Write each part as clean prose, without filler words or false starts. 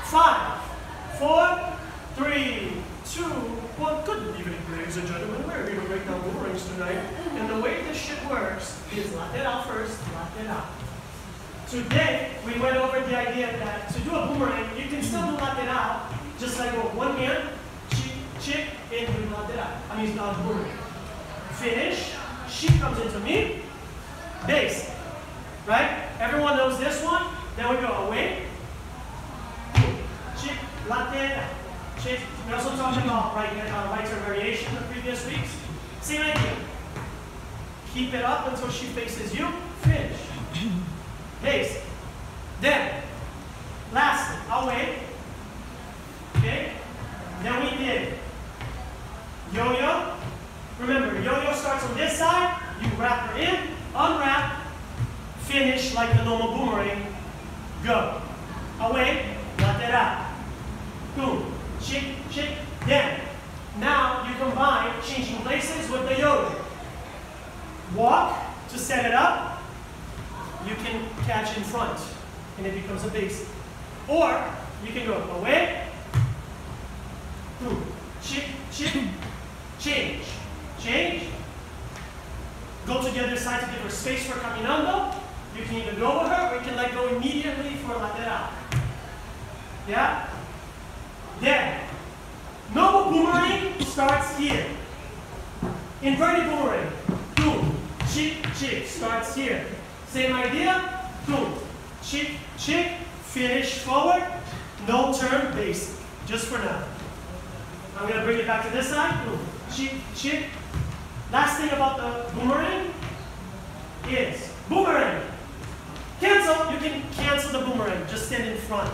5, 4, 3, 2, 1. Good evening, ladies and gentlemen. We're going to break down boomerangs tonight. And the way this shit works is lateral first, lateral. Today, we went over the idea that to do a boomerang, you can still do lateral, just like with one hand, chick, and do lateral. I mean, it's not a boomerang. Finish, she comes into me, base. Right? Everyone knows this one. Then we go away, chick, lateral. Chick. We also talked about right turn variation the previous weeks. Same idea. Keep it up until she faces you, finish. Base. Then, lastly, away. Okay? Then we did yo-yo. Remember, yo-yo starts on this side, you wrap her in, unwrap, finish like the normal boomerang, go. Away, lateral. Boom, chick, chick, then. Now you combine changing places with the yo-yo. Walk to set it up. You can catch in front, and it becomes a basic. Or you can go away, boom, chick, chick, change, change. Go to the other side to give her space for caminando. You can either go with her or you can let go immediately for lateral. Yeah? Then, normal boomerang starts here. Inverted boomerang, boom, chick, chick, starts here. Same idea, boom, chick, chick, finish forward, no turn, basic, just for now. I'm going to bring it back to this side, boom, chick, chick. Last thing about the boomerang is boomerang. Cancel, you can cancel the boomerang, just stand in front.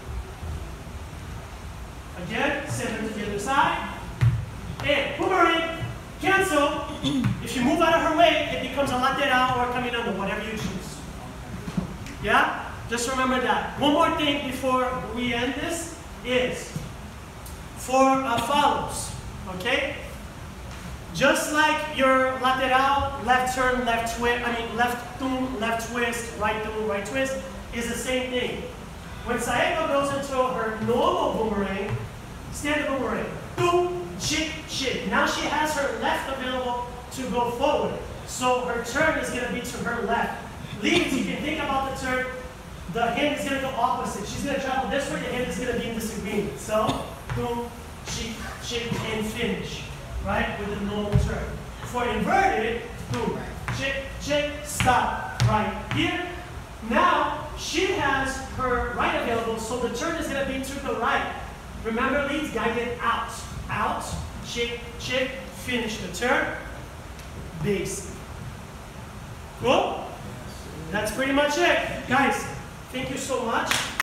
Again, send it to the other side. And boomerang, cancel. If you move out of her way, it becomes a lateral or a caminando, whatever you choose. Yeah? Just remember that. One more thing before we end this is for follows. Okay? Just like your lateral, left turn, left twist, left thumb, left twist, right thumb, right twist, is the same thing. When Saeko goes into her normal boomerang, standard boomerang, boom, chick, chick. Now she has her left available to go forward. So her turn is going to be to her left. Leads, you can think about the turn. The hand is going to go opposite. She's going to travel this way, the hand is going to be in disagreement. So, boom, chick, chick, and finish. Right, with the normal turn. For inverted, boom, chick, chick, stop, right here. Now, she has her right available, so the turn is going to be to the right. Remember, leads, guided out. Out, chick, chick, finish the turn, basic. Cool? That's pretty much it. Guys, thank you so much.